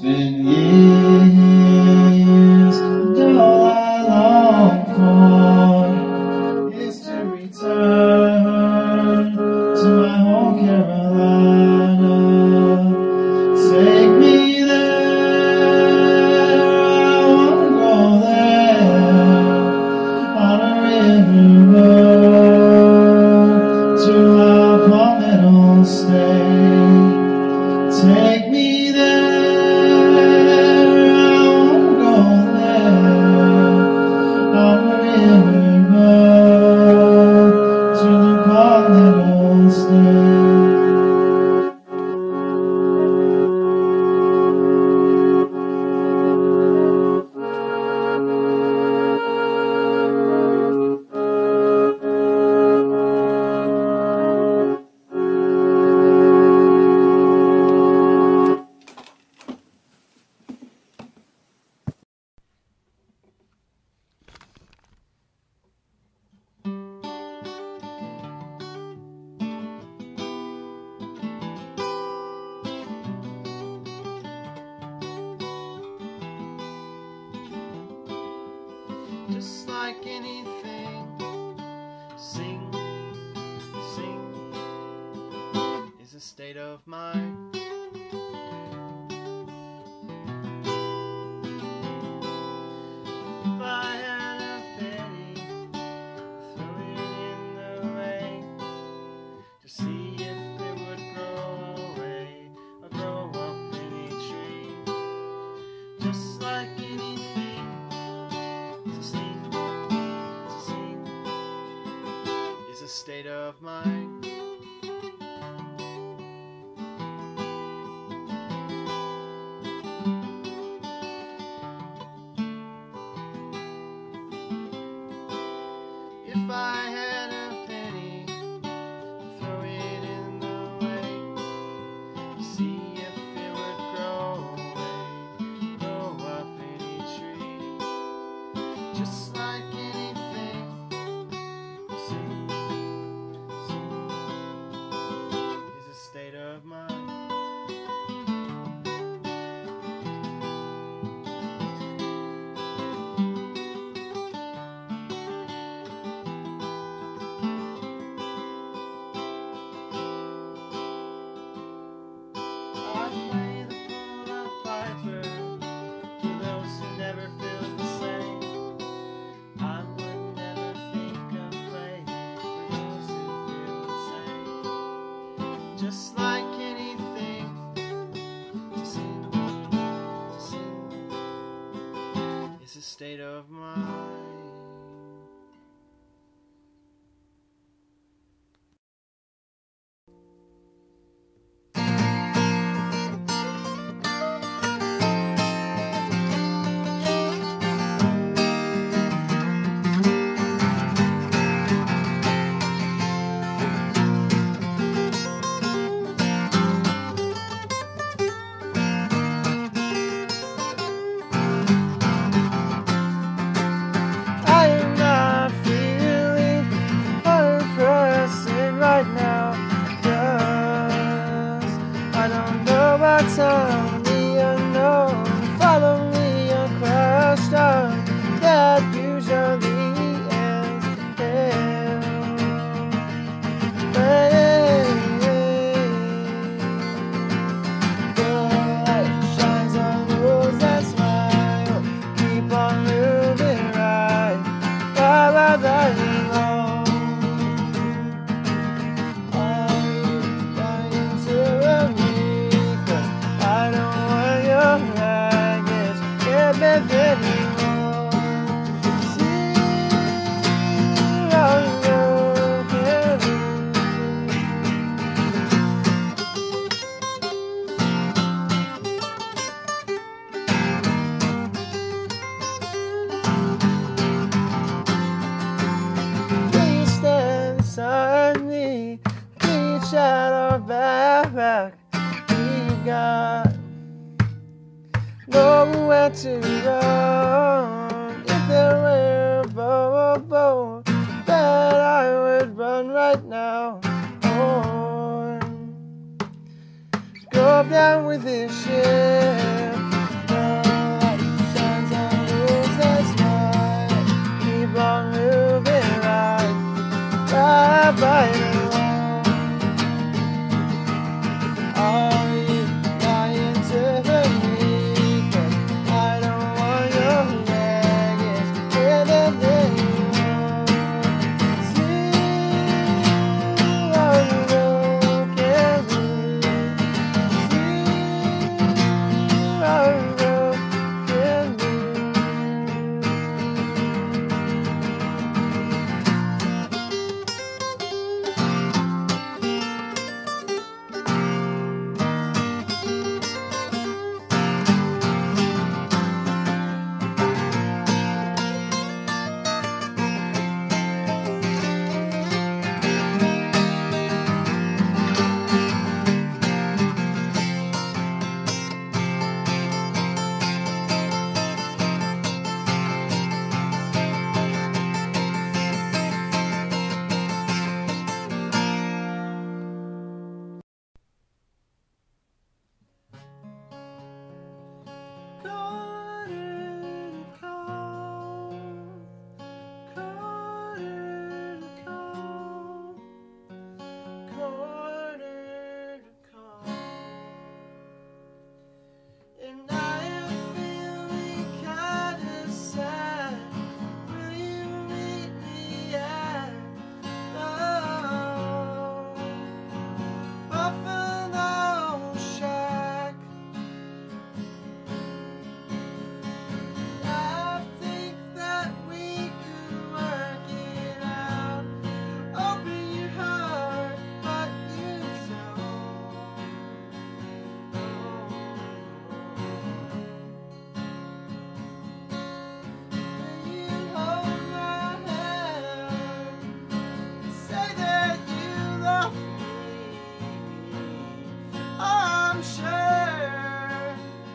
been years, and all I long for is to return to my home Carolina. Take me there, I wanna go there, on a river road to our palmetto stay. Take me there, I wanna go there, on the river road to the palmetto stay. Just like anything, sing, sing is a state of mind. If I had a penny, throw it in the lake to see if it would grow away or grow up any tree. Just like anything, to sing is a state of mind. If I had a penny, throw it in the lake, see if it would grow away, grow up any tree. Just like anything, sing is a state of mind. I play the fool of piper to those who never feel the same. I would never think of playing for those who feel the same. Just like anything, to sing is a state of mind. Tell me unknown, follow me across town, that usually ends in hell. The light shines on those that smile, keep on moving right, while I die alone. Are you dying to me? I don't want your baggage, can't bear anymore. See how you can please stand beside me, reach out our back. We've got nowhere to run. If there were a boat that I would run right now on, go down with this ship Quarter to call, quarter to call, quarter to call. And I am feeling kinda sad. Will you meet me at the Buffalo Shack? I think that we could work it out. Open your heart, but you don't. Will you hold my hand and say that you love me? I'm sure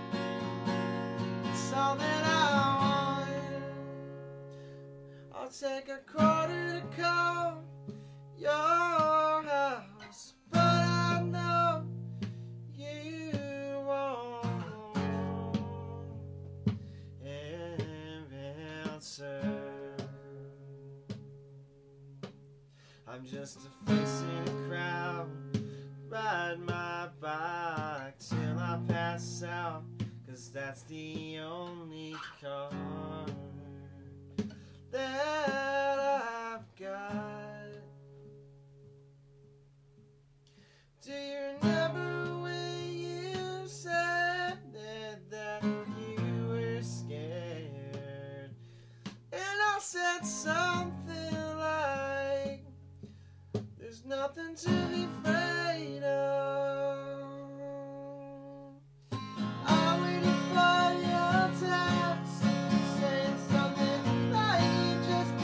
it's all that I want. I'll take a quarter to call your house, but I know you won't answer. I'm just a face in a crowd, ride my bike till I pass out, 'cause that's the only car that I've got. Do you remember when you said that you were scared? And I said something like, there's nothing to be afraid of. I waited for your text, saying something like, just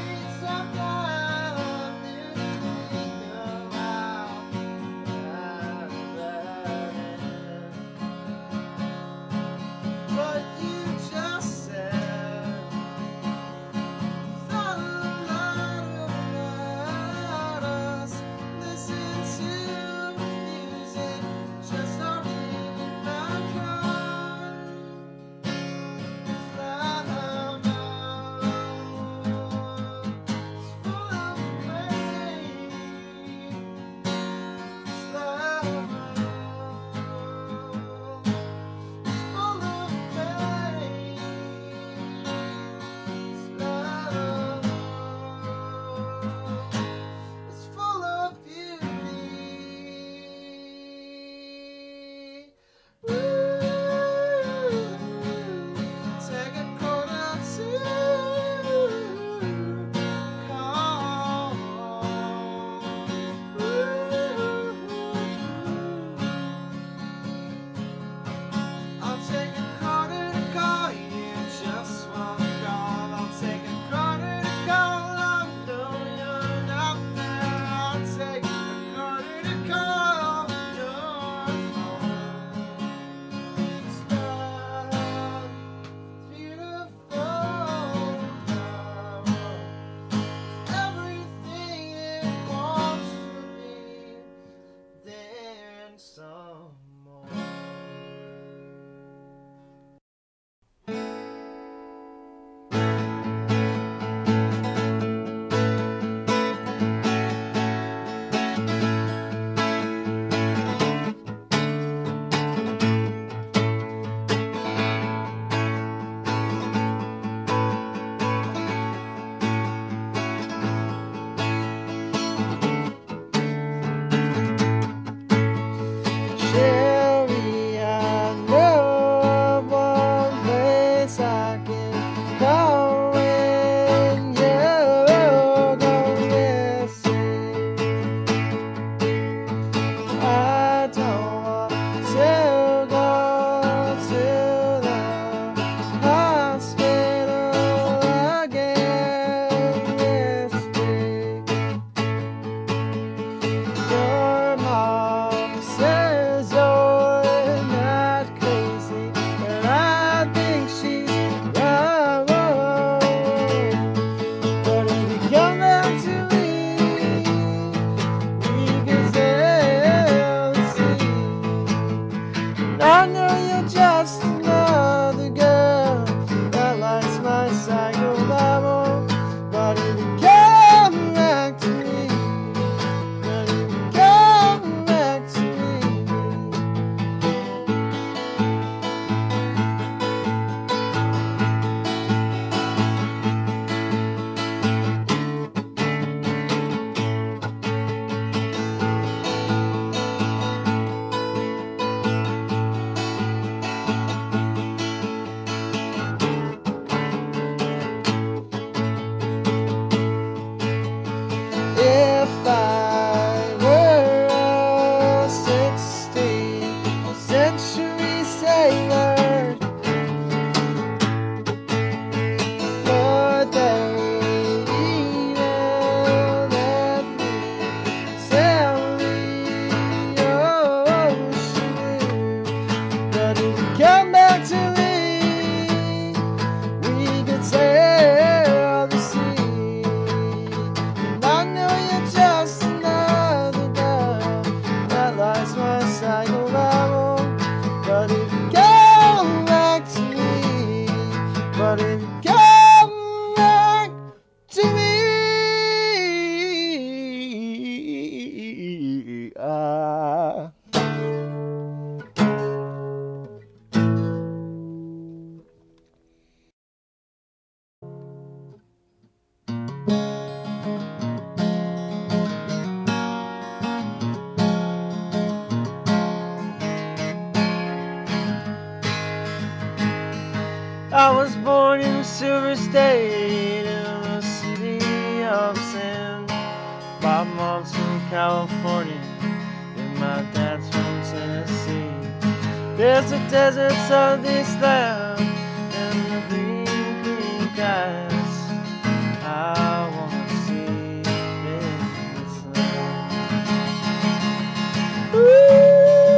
but it came back to me. I was born in Silver State, in the city of sin. My mom's from California, and my dad's from Tennessee. There's the deserts of this land, and the green, green grass. I wanna see this land. Ooh.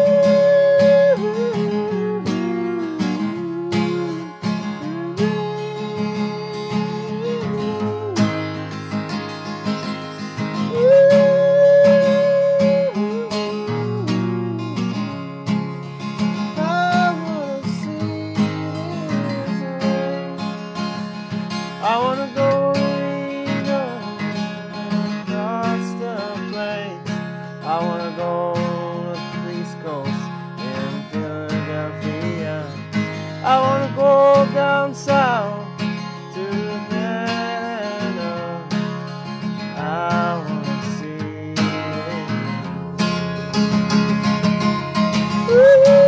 I wanna go across the plains. I wanna go to the East Coast in Philadelphia. I wanna go down south to Canada. I wanna see it.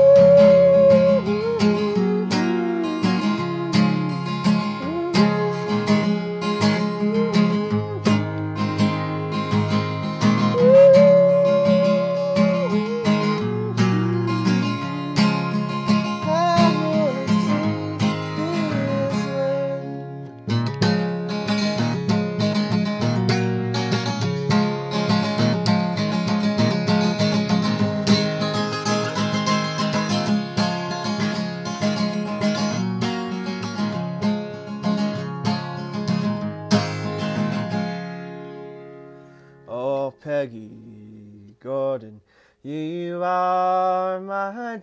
Oh, Peggy Gordon, you are my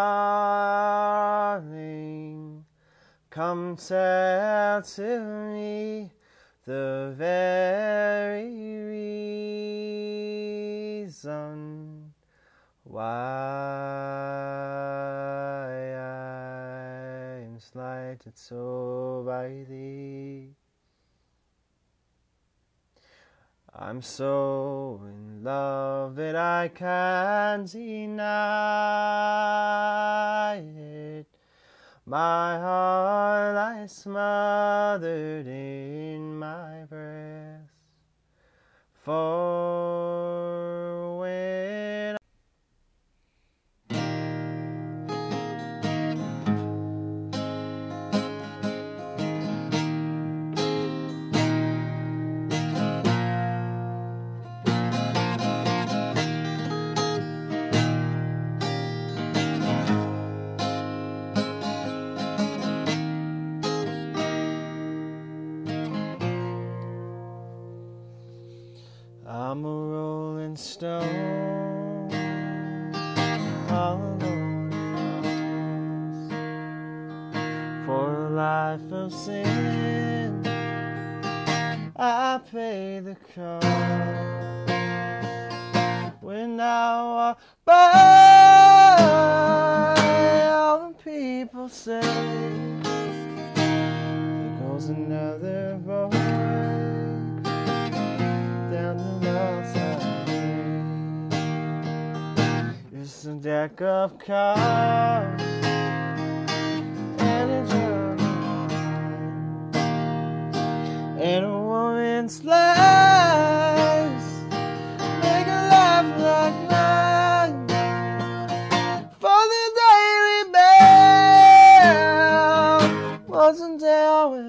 darling. Come tell to me the very reason why I'm slighted so by thee. I'm so in love that I can't deny it. My heart lies smothered in my breast. For when I'm a rolling stone, all alone for a life of sin. I pay the cost when I walk by. All the people say there goes another boy down the roadside. It's a deck of cards and a drum and a woman's lies. Make a life like mine for the day we met. Wasn't there when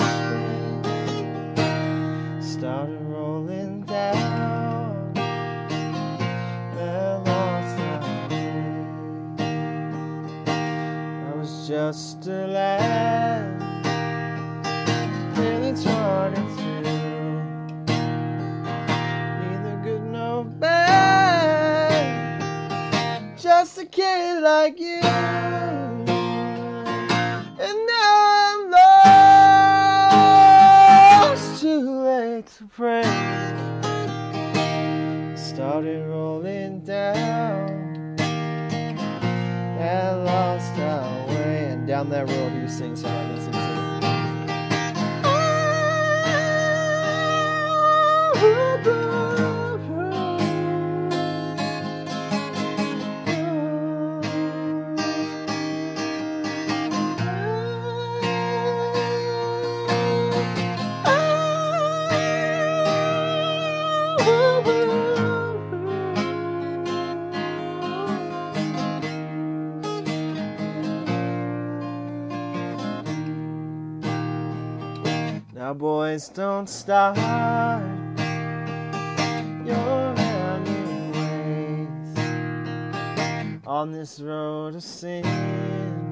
I started rolling down the lost highway. I was just a lad, really 22, neither good nor bad, just a kid like you. And now I'm lost. it rolling down that lost highway. And down that road he sings how I listen to it. Now boys, don't start your running ways on this road of sin.